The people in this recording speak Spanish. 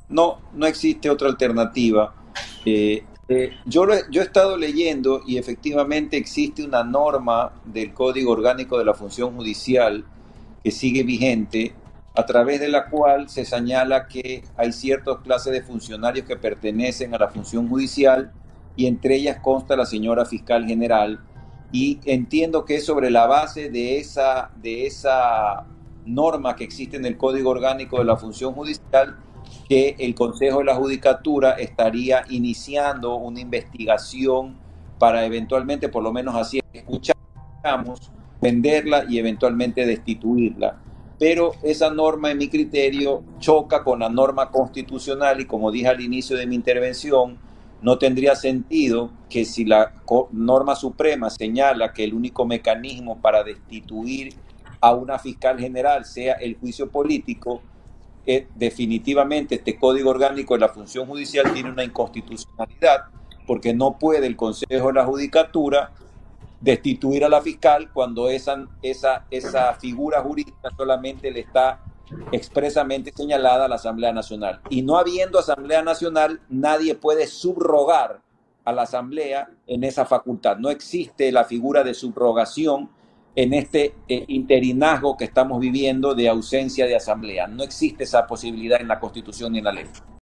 No, no existe otra alternativa. Yo he estado leyendo y efectivamente existe una norma del Código Orgánico de la Función Judicial que sigue vigente, a través de la cual se señala que hay ciertas clases de funcionarios que pertenecen a la función judicial y entre ellas consta la señora fiscal general. Y entiendo que es sobre la base de esa norma que existe en el Código Orgánico de la Función Judicial que el Consejo de la Judicatura estaría iniciando una investigación para eventualmente, por lo menos así escuchamos, venderla y eventualmente destituirla. Pero esa norma, en mi criterio, choca con la norma constitucional y como dije al inicio de mi intervención, no tendría sentido que si la norma suprema señala que el único mecanismo para destituir a una fiscal general sea el juicio político, definitivamente este Código Orgánico de la Función Judicial tiene una inconstitucionalidad porque no puede el Consejo de la Judicatura destituir a la fiscal cuando esa figura jurídica solamente le está expresamente señalada a la Asamblea Nacional. Y no habiendo Asamblea Nacional, nadie puede subrogar a la Asamblea en esa facultad. No existe la figura de subrogación en este interinazgo que estamos viviendo de ausencia de Asamblea. No existe esa posibilidad en la Constitución ni en la ley.